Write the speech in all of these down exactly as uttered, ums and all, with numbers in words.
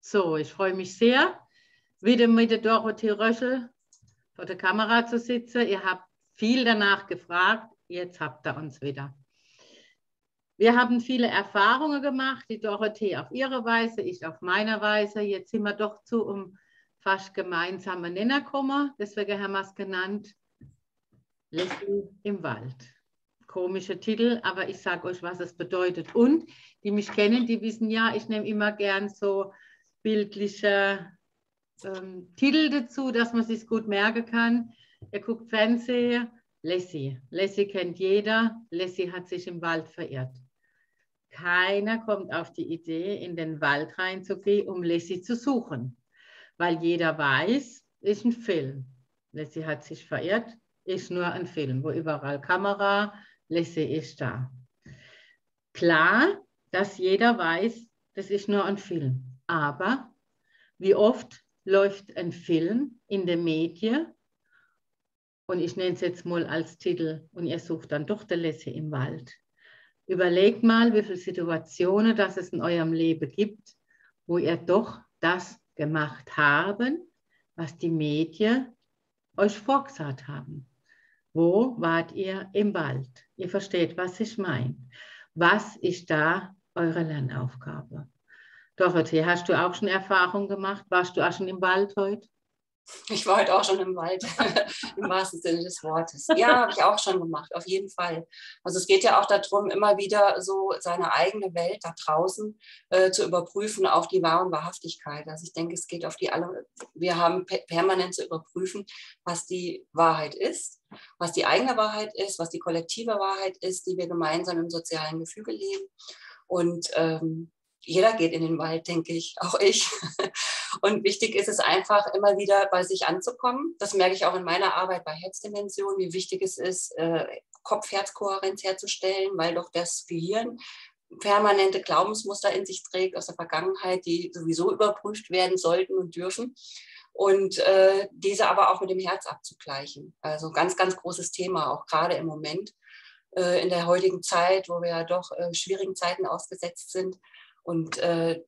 So, ich freue mich sehr, wieder mit der Dorothee Röschel vor der Kamera zu sitzen. Ihr habt viel danach gefragt, jetzt habt ihr uns wieder. Wir haben viele Erfahrungen gemacht, die Dorothee auf ihre Weise, ich auf meiner Weise. Jetzt sind wir doch zu um fast gemeinsamen Nenner gekommen, deswegen haben wir es genannt, Leslie im Wald. Komischer Titel, aber ich sage euch, was es bedeutet. Und die mich kennen, die wissen ja, ich nehme immer gern so bildliche ähm, Titel dazu, dass man sich gut merken kann. Ihr guckt Fernsehen, Leslie. Leslie kennt jeder. Leslie hat sich im Wald verirrt. Keiner kommt auf die Idee, in den Wald reinzugehen, um Leslie zu suchen. Weil jeder weiß, ist ein Film. Leslie hat sich verirrt, ist nur ein Film, wo überall Kamera, Leslie ist da. Klar, dass jeder weiß, das ist nur ein Film. Aber wie oft läuft ein Film in den Medien und ich nenne es jetzt mal als Titel und ihr sucht dann doch die Leslie im Wald. Überlegt mal, wie viele Situationen das es in eurem Leben gibt, wo ihr doch das gemacht haben, was die Medien euch vorgesagt haben. Wo wart ihr im Wald? Ihr versteht, was ich meine. Was ist da eure Lernaufgabe? Dorothee, hast du auch schon Erfahrung gemacht? Warst du auch schon im Wald heute? Ich war heute auch schon im Wald, im wahrsten Sinne des Wortes. Ja, habe ich auch schon gemacht, auf jeden Fall. Also es geht ja auch darum, immer wieder so seine eigene Welt da draußen äh, zu überprüfen auf die Wahr- und Wahrhaftigkeit. Also ich denke, es geht auf die alle, wir haben pe- permanent zu überprüfen, was die Wahrheit ist, was die eigene Wahrheit ist, was die kollektive Wahrheit ist, die wir gemeinsam im sozialen Gefüge leben. Und ähm, jeder geht in den Wald, denke ich, auch ich. Und wichtig ist es einfach, immer wieder bei sich anzukommen. Das merke ich auch in meiner Arbeit bei Herzdimension, wie wichtig es ist, Kopf-Herz-Kohärenz herzustellen, weil doch das Gehirn permanente Glaubensmuster in sich trägt aus der Vergangenheit, die sowieso überprüft werden sollten und dürfen. Und äh, diese aber auch mit dem Herz abzugleichen. Also ganz, ganz großes Thema, auch gerade im Moment, äh, in der heutigen Zeit, wo wir ja doch äh, schwierigen Zeiten ausgesetzt sind. Und äh,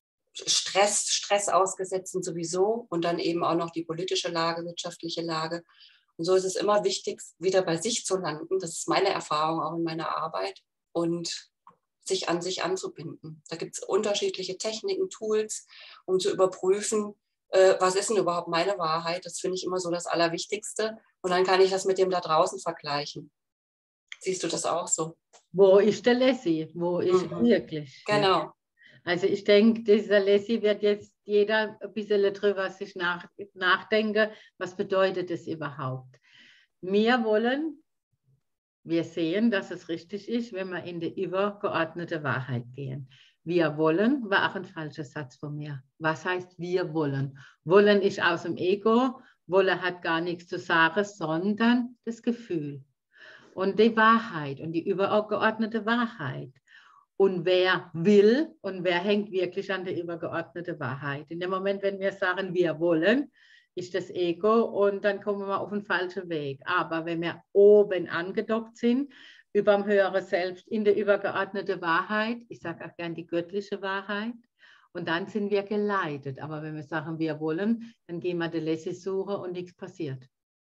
Stress, Stress ausgesetzt sind sowieso und dann eben auch noch die politische Lage, wirtschaftliche Lage. Und so ist es immer wichtig, wieder bei sich zu landen. Das ist meine Erfahrung auch in meiner Arbeit und sich an sich anzubinden. Da gibt es unterschiedliche Techniken, Tools, um zu überprüfen, äh, was ist denn überhaupt meine Wahrheit. Das finde ich immer so das Allerwichtigste. Und dann kann ich das mit dem da draußen vergleichen. Siehst du das auch so? Wo ist der Leslie? Wo ist Mhm. er wirklich? Genau. Ja. Also ich denke, dieser Leslie wird jetzt jeder ein bisschen drüber sich nach, nachdenken, was bedeutet es überhaupt? Wir wollen, wir sehen, dass es richtig ist, wenn wir in die übergeordnete Wahrheit gehen. Wir wollen war auch ein falscher Satz von mir. Was heißt wir wollen? Wollen ist aus dem Ego, wollen hat gar nichts zu sagen, sondern das Gefühl. Und die Wahrheit und die übergeordnete Wahrheit. Und wer will und wer hängt wirklich an der übergeordneten Wahrheit. In dem Moment, wenn wir sagen, wir wollen, ist das Ego und dann kommen wir auf den falschen Weg. Aber wenn wir oben angedockt sind, über dem höheren Selbst, in der übergeordneten Wahrheit, ich sage auch gern die göttliche Wahrheit, und dann sind wir geleitet. Aber wenn wir sagen, wir wollen, dann gehen wir die Leslie suchen und nichts passiert.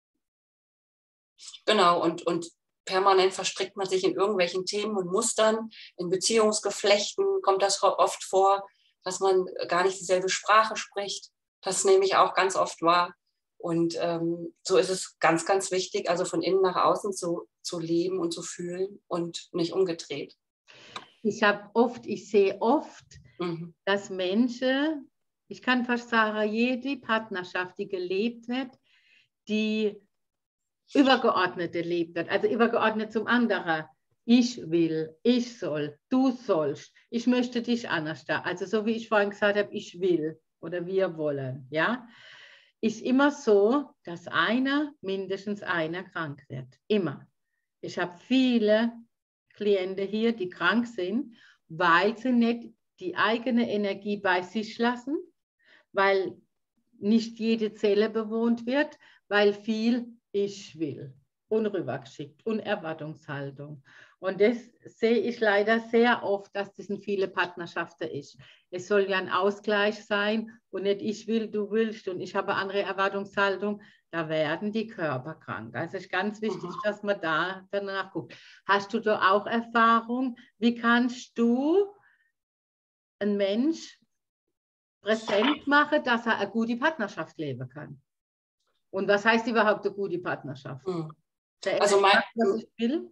Genau, und, und permanent verstrickt man sich in irgendwelchen Themen und Mustern. In Beziehungsgeflechten kommt das oft vor, dass man gar nicht dieselbe Sprache spricht. Das nehme ich auch ganz oft wahr. Und ähm, so ist es ganz, ganz wichtig, also von innen nach außen zu, zu leben und zu fühlen und nicht umgedreht. Ich habe oft, ich sehe oft, mhm. dass Menschen, ich kann fast sagen, jede Partnerschaft, die gelebt wird, die übergeordnet gelebt wird, also übergeordnet zum anderen. Ich will, ich soll, du sollst, ich möchte dich anders da. Also so wie ich vorhin gesagt habe, ich will oder wir wollen, ja, ist immer so, dass einer, mindestens einer krank wird. Immer. Ich habe viele Klienten hier, die krank sind, weil sie nicht die eigene Energie bei sich lassen, weil nicht jede Zelle bewohnt wird, weil viel ich will und rübergeschickt und Erwartungshaltung. Und das sehe ich leider sehr oft, dass das in viele Partnerschaften ist. Es soll ja ein Ausgleich sein und nicht ich will, du willst und ich habe eine andere Erwartungshaltung. Da werden die Körper krank. Also es ist ganz wichtig, Mhm. dass man da danach guckt. Hast du da auch Erfahrung? Wie kannst du einen Mensch präsent machen, dass er eine gute Partnerschaft leben kann? Und was heißt überhaupt eine gute Partnerschaft? Mhm. Der Also Mensch mein, macht, was ich will?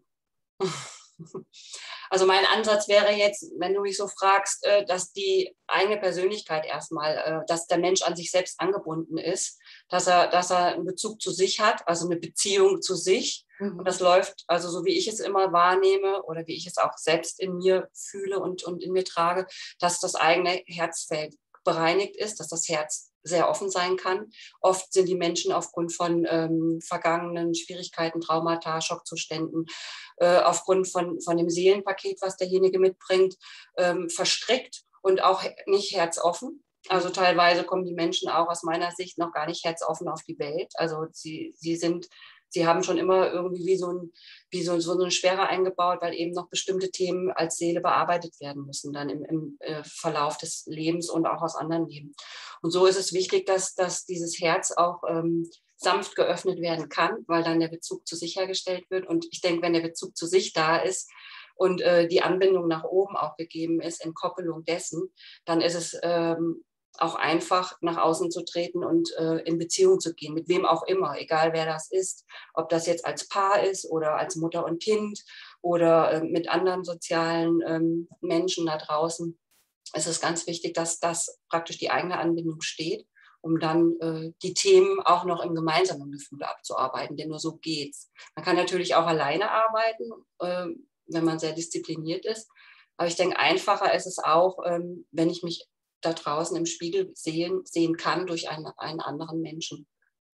Also mein Ansatz wäre jetzt, wenn du mich so fragst, dass die eigene Persönlichkeit erstmal, dass der Mensch an sich selbst angebunden ist, dass er, dass er einen Bezug zu sich hat, also eine Beziehung zu sich. Mhm. Und das läuft, also so wie ich es immer wahrnehme oder wie ich es auch selbst in mir fühle und, und in mir trage, dass das eigene Herzfeld bereinigt ist, dass das Herz sehr offen sein kann. Oft sind die Menschen aufgrund von ähm, vergangenen Schwierigkeiten, Traumata, Schockzuständen, äh, aufgrund von, von dem Seelenpaket, was derjenige mitbringt, ähm, verstrickt und auch nicht herzoffen. Also teilweise kommen die Menschen auch aus meiner Sicht noch gar nicht herzoffen auf die Welt. Also sie, sie sind Sie haben schon immer irgendwie wie so, ein, wie so, so eine Schwere eingebaut, weil eben noch bestimmte Themen als Seele bearbeitet werden müssen, dann im, im äh, Verlauf des Lebens und auch aus anderen Leben. Und so ist es wichtig, dass, dass dieses Herz auch ähm, sanft geöffnet werden kann, weil dann der Bezug zu sich hergestellt wird. Und ich denke, wenn der Bezug zu sich da ist und äh, die Anbindung nach oben auch gegeben ist, Entkoppelung dessen, dann ist es ähm, auch einfach nach außen zu treten und äh, in Beziehung zu gehen, mit wem auch immer, egal wer das ist, ob das jetzt als Paar ist oder als Mutter und Kind oder äh, mit anderen sozialen ähm, Menschen da draußen. Es ist ganz wichtig, dass das praktisch die eigene Anbindung steht, um dann äh, die Themen auch noch im gemeinsamen Gefühl abzuarbeiten, denn nur so geht's. Man kann natürlich auch alleine arbeiten, äh, wenn man sehr diszipliniert ist, aber ich denke, einfacher ist es auch, ähm, wenn ich mich da draußen im Spiegel sehen, sehen kann durch einen, einen anderen Menschen.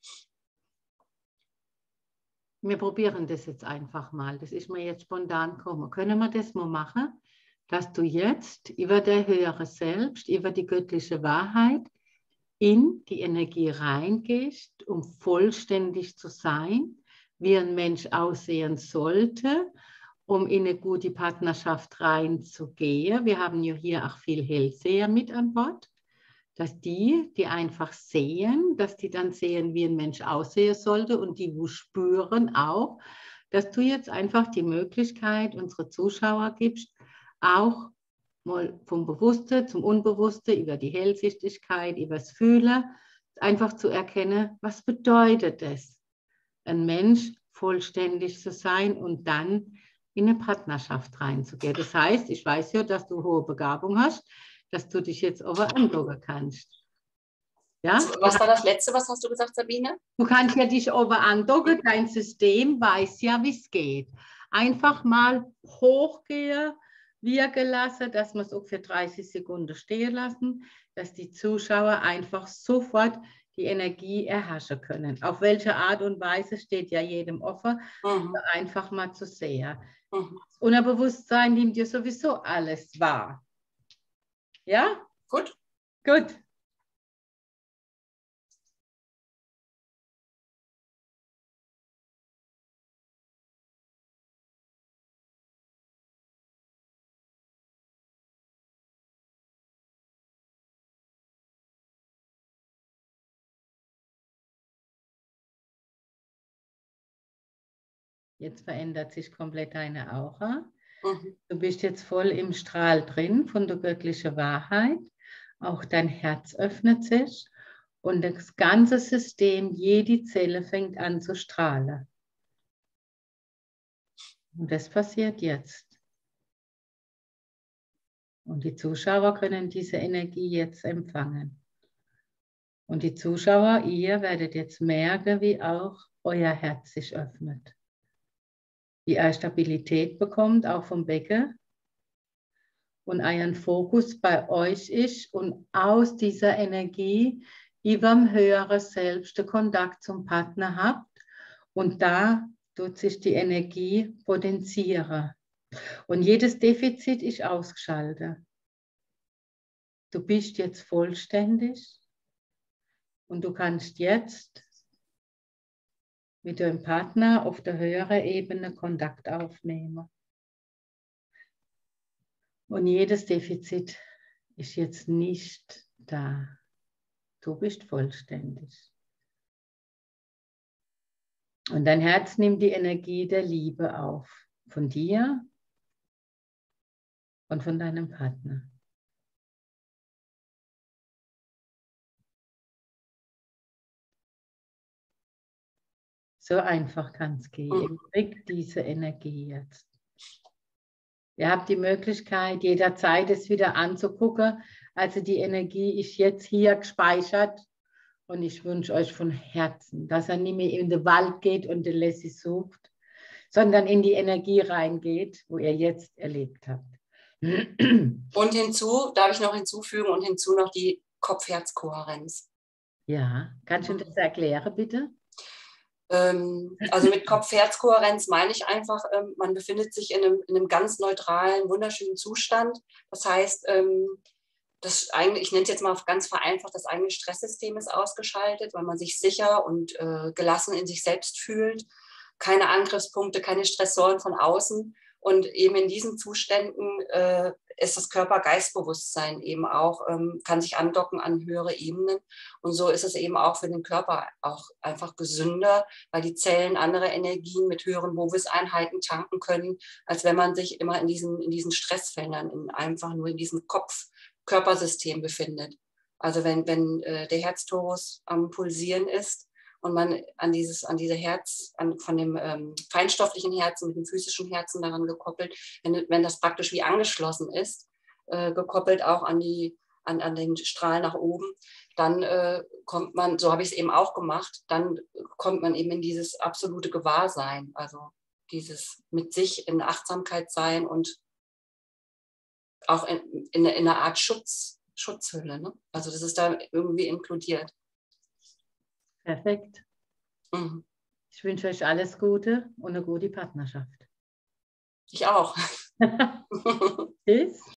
Wir probieren das jetzt einfach mal. Das ist mir jetzt spontan gekommen. Können wir das mal machen, dass du jetzt über der höhere Selbst, über die göttliche Wahrheit in die Energie reingehst, um vollständig zu sein, wie ein Mensch aussehen sollte, um in eine gute Partnerschaft reinzugehen. Wir haben ja hier auch viel Hellseher mit an Bord, dass die, die einfach sehen, dass die dann sehen, wie ein Mensch aussehen sollte und die wo spüren auch, dass du jetzt einfach die Möglichkeit unsere Zuschauer gibst, auch mal vom Bewusste zum Unbewusste, über die Hellsichtigkeit, über das Fühlen, einfach zu erkennen, was bedeutet es, ein Mensch vollständig zu sein und dann in eine Partnerschaft reinzugehen. Das heißt, ich weiß ja, dass du hohe Begabung hast, dass du dich jetzt aber andocken kannst. Ja? Was war das Letzte, was hast du gesagt, Sabine? Du kannst ja dich aber andocken, dein System weiß ja, wie es geht. Einfach mal hochgehen, wirken lassen, dass wir es auch für dreißig Sekunden stehen lassen, dass die Zuschauer einfach sofort die Energie erhaschen können. Auf welche Art und Weise steht ja jedem offen, Mhm. einfach mal zu sehen. Mhm. Das Unterbewusstsein nimmt dir sowieso alles wahr. Ja? Gut. Gut. Jetzt verändert sich komplett deine Aura. Mhm. Du bist jetzt voll im Strahl drin von der göttlichen Wahrheit. Auch dein Herz öffnet sich und das ganze System, jede Zelle fängt an zu strahlen. Und das passiert jetzt. Und die Zuschauer können diese Energie jetzt empfangen. Und die Zuschauer, ihr werdet jetzt merken, wie auch euer Herz sich öffnet. Wie ihr Stabilität bekommt, auch vom Becken. Und euren Fokus bei euch ist und aus dieser Energie über dem höheren Selbst den Kontakt zum Partner habt und da tut sich die Energie potenzieren. Und jedes Defizit ist ausgeschaltet. Du bist jetzt vollständig und du kannst jetzt mit deinem Partner auf der höheren Ebene Kontakt aufnehmen. Und jedes Defizit ist jetzt nicht da. Du bist vollständig. Und dein Herz nimmt die Energie der Liebe auf. Von dir und von deinem Partner. So einfach kann es gehen. Ihr kriegt diese Energie jetzt. Ihr habt die Möglichkeit, jederzeit es wieder anzugucken. Also die Energie ist jetzt hier gespeichert. Und ich wünsche euch von Herzen, dass er nicht mehr in den Wald geht und den Lassie sucht, sondern in die Energie reingeht, wo ihr jetzt erlebt habt. Und hinzu, darf ich noch hinzufügen, und hinzu noch die Kopf-Herz-Kohärenz. Ja, kannst du das erklären, bitte? Ähm, also mit Kopf-Herz-Kohärenz meine ich einfach, ähm, man befindet sich in einem, in einem ganz neutralen, wunderschönen Zustand. Das heißt, ähm, das eigene, ich nenne es jetzt mal ganz vereinfacht, das eigene Stresssystem ist ausgeschaltet, weil man sich sicher und äh, gelassen in sich selbst fühlt. Keine Angriffspunkte, keine Stressoren von außen. Und eben in diesen Zuständen äh, ist das Körper-Geist-Bewusstsein eben auch, ähm, kann sich andocken an höhere Ebenen. Und so ist es eben auch für den Körper auch einfach gesünder, weil die Zellen andere Energien mit höheren Bovis-Einheiten tanken können, als wenn man sich immer in diesen, in diesen Stressfeldern, in einfach nur in diesem Kopf-Körpersystem befindet. Also wenn, wenn äh, der Herztorus am Pulsieren ist, und man an dieses, an diese Herz, an, von dem ähm, feinstofflichen Herzen mit dem physischen Herzen daran gekoppelt, wenn, wenn das praktisch wie angeschlossen ist, äh, gekoppelt auch an, die, an, an den Strahl nach oben, dann äh, kommt man, so habe ich es eben auch gemacht, dann kommt man eben in dieses absolute Gewahrsein, also dieses mit sich in Achtsamkeit sein und auch in, in, in einer Art Schutz, Schutzhülle. Ne? Also das ist da irgendwie inkludiert. Perfekt. Mhm. Ich wünsche euch alles Gute und eine gute Partnerschaft. Ich auch. Tschüss.